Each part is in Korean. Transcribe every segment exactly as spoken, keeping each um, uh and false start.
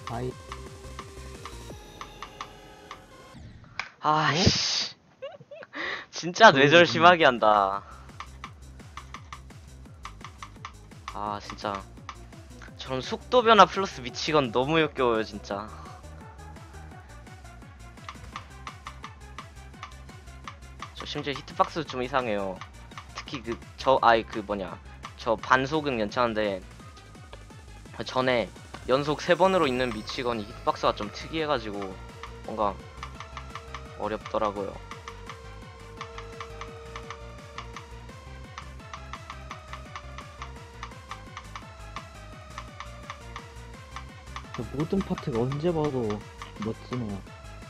아이, 아이씨. 진짜 뇌절 심하게 한다. 아, 진짜. 저런 속도 변화 플러스 미치건 너무 역겨워요, 진짜. 저 심지어 히트박스도 좀 이상해요. 특히 그, 저, 아이, 그 뭐냐. 저 반속은 괜찮은데, 전에 연속 세 번으로 있는 미치건이 히트박스가 좀 특이해가지고, 뭔가 어렵더라고요. 모든 파트가 언제 봐도 멋지네요.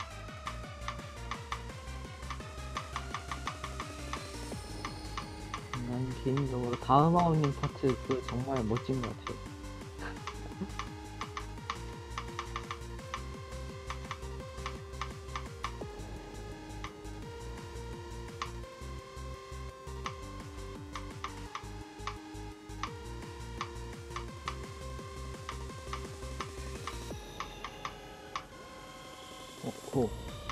난 개인적으로 다음 아웃님 파트 그 정말 멋진 것 같아요. 어, 고.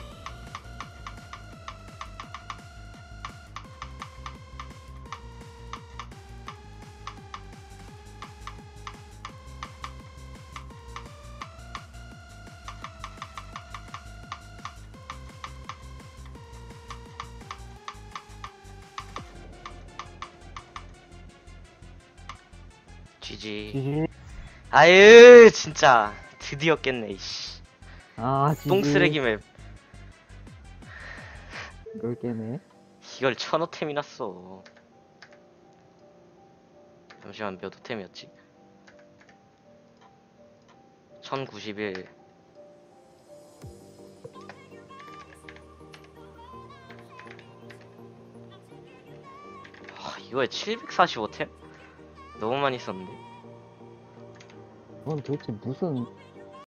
지지. 지지. 아유, 진짜. 드디어 깼네, 이씨. 아, 지지. 똥쓰레기 맵. 열 개네. 이걸 천호템이 났어. 잠시만, 몇 호템이었지? 천구십일. 아, 이거에 칠백사십오 템? 너무 많이 썼는데. 그건 도대체 무슨